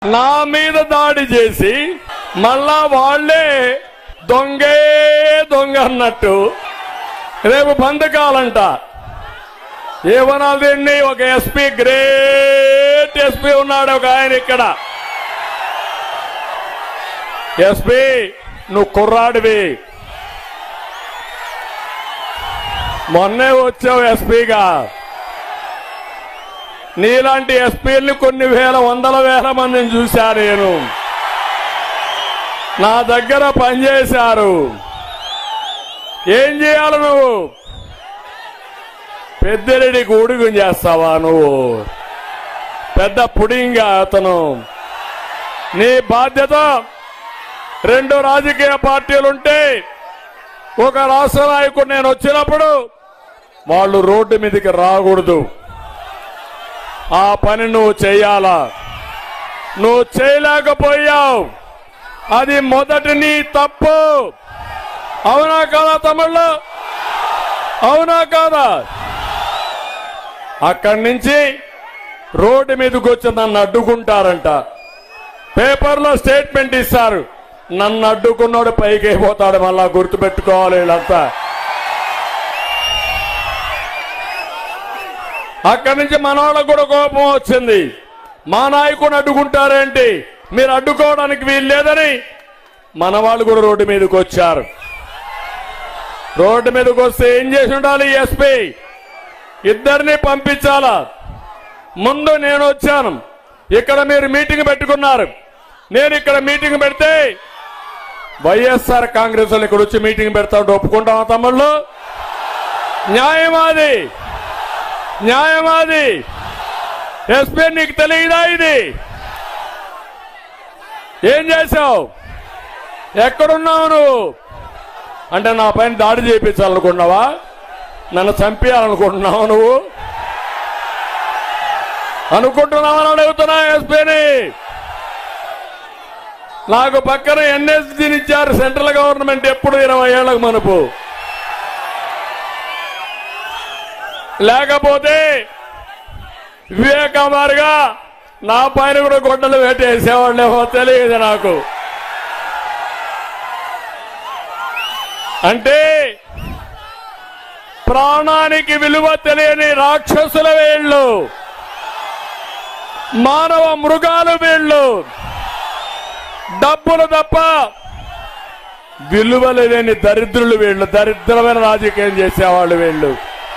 నా మీద దాడి చేసి మళ్ళా వాళ్లే దొంగే దొంగ అన్నట్టు రేపు బంధకాలంట. ఏమనాలి? ఒక ఎస్పీ, గ్రేట్ ఎస్పీ ఉన్నాడు ఒక ఆయన ఇక్కడ. ఎస్పీ నువ్వు కుర్రాడివి, మొన్నే వచ్చావు ఎస్పీగా. నీలాంటి ఎస్పీల్ని కొన్ని వేల, వందల వేల మందిని చూశా నేను. నా దగ్గర పనిచేశారు. ఏం చేయాలి నువ్వు? పెద్దిరెడ్డికి ఊడిగం చేస్తావా నువ్వు? పెద్ద పుడింగా అతను. నీ బాధ్యత రెండు రాజకీయ పార్టీలుంటే ఒక రాష్ట్ర నాయకుడు నేను వచ్చినప్పుడు వాళ్ళు రోడ్డు మీదకి రాకూడదు. ఆ పని నువ్వు చేయాలా? నువ్వు చేయలేకపోయావు. అది మొదటి నీ తప్పు. అవునా కాదా తమ్ముళ్ళు? అవునా కాదా? అక్కడి నుంచి రోడ్డు మీదకి వచ్చి నన్ను అడ్డుకుంటారంట. పేపర్లో స్టేట్మెంట్ ఇస్తారు. నన్ను అడ్డుకున్నాడు పైకి అయిపోతాడు. మళ్ళా గుర్తుపెట్టుకోవాలి వీళ్ళంతా. అక్కడి నుంచి మన వాళ్ళకు కూడా కోపం వచ్చింది. మా నాయకుని అడ్డుకుంటారేంటి, మీరు అడ్డుకోవడానికి వీలు లేదని మన వాళ్ళు కూడా రోడ్డు మీదకి వచ్చారు. రోడ్డు మీదకి వస్తే ఏం చేసి ఉండాలి? ఎస్పీ ఇద్దరిని పంపించాలా? ముందు నేను వచ్చాను, ఇక్కడ మీరు మీటింగ్ పెట్టుకున్నారు. నేను ఇక్కడ మీటింగ్ పెడితే వైఎస్ఆర్ కాంగ్రెస్ వాళ్ళు ఇక్కడ వచ్చి మీటింగ్ పెడతా ఒప్పుకుంటామా తమ్ముళ్ళు? న్యాయమాది, న్యాయమాది. ఎస్పీ నీకు తెలియదా ఇది? ఏం చేశావు? ఎక్కడున్నావు నువ్వు? అంటే నా పైన దాడి చేయించాలనుకున్నావా? నన్ను చంపేయాలనుకుంటున్నావు నువ్వు? అనుకుంటున్నావని అడుగుతున్నా ఎస్పీని. నాకు పక్కన ఎన్ఎస్జీని ఇచ్చారు సెంట్రల్ గవర్నమెంట్ ఎప్పుడు 20 ఏళ్లకు మనపు. లేకపోతే వివేకమారిగా నా పైన కూడా గొడ్డలు పెట్టేసేవాళ్ళేమో తెలియదు నాకు. అంటే ప్రాణానికి విలువ తెలియని రాక్షసుల వీళ్ళు, మానవ మృగాలు వీళ్ళు. డబ్బులు తప్ప విలువలు లేని దరిద్రులు వీళ్ళు. దరిద్రమైన రాజకీయం చేసేవాళ్ళు వీళ్ళు.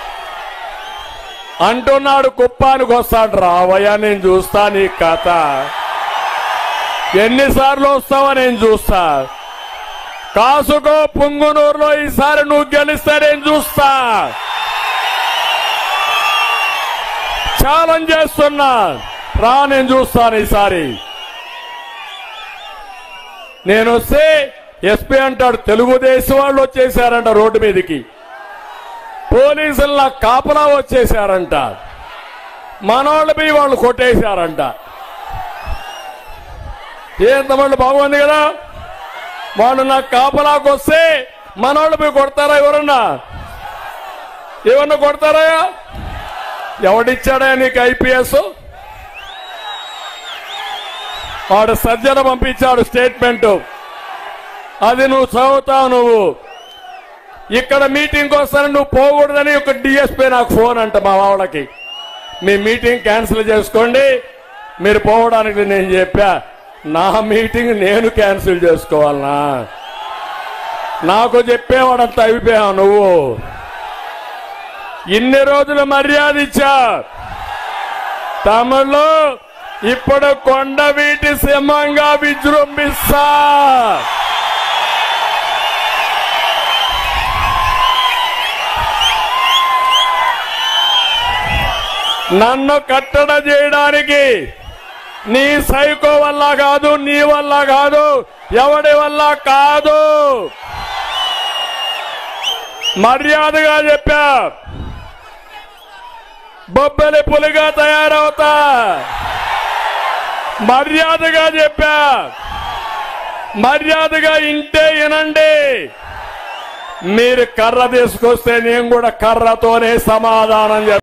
అంటున్నాడు కుప్పానికి వస్తాడు. రావయ్యా నేను చూస్తా నీ కథ. ఎన్నిసార్లు వస్తావో నేను చూస్తా. కాసుకో పుంగునూరులో ఈసారి నువ్వు గెలిస్తే నేను చూస్తా. ఛాలెంజ్ చేస్తున్నా, రా నేను చూస్తాను ఈసారి. నేను వస్తే ఎస్పీ అంటాడు తెలుగుదేశం వాళ్ళు వచ్చేసారంట రోడ్డు మీదకి. పోలీసుల కాపలా వచ్చేసారంట. మనోళ్ళు పోయి వాళ్ళు కొట్టేశారంట. ఏం తమ్ముళ్ళు బాగుంది కదా? వాళ్ళు నాకు కాపలాకు వస్తే మనోళ్ళు పోయి కొడతారా? ఎవరన్నా కొడతారా? ఎవడిచ్చాడా నీకు ఐపీఎస్? వాడు సజ్జన పంపించాడు స్టేట్మెంట్. అది నువ్వు చదువుతావు. నువ్వు ఇక్కడ మీటింగ్ వస్తాను నువ్వు పోకూడదని ఒక డిఎస్పీ నాకు ఫోన్ అంట మా వాళ్ళకి. మీ మీటింగ్ క్యాన్సిల్ చేసుకోండి, మీరు పోవడానికి. నేను చెప్పా నా మీటింగ్ నేను క్యాన్సిల్ చేసుకోవాలనా? నాకు చెప్పేవాడంతా అయిపోయావు నువ్వు. ఇన్ని రోజులు మర్యాద ఇచ్చా తమిళలో, ఇప్పుడు కొండవీటి సింహంగా విజృంభిస్తా. నన్ను కట్టడ చేయడానికి నీ సైకో వల్ల కాదు, నీ వల్ల కాదు, ఎవడి వల్ల కాదు. మర్యాదగా చెప్పా, బొబ్బలి పులిగా తయారవుతా. మర్యాదగా చెప్పా, మర్యాదగా ఇంటే వినండి. మీరు కర్ర తీసుకొస్తే నేను కూడా కర్రతోనే సమాధానం చెప్తా.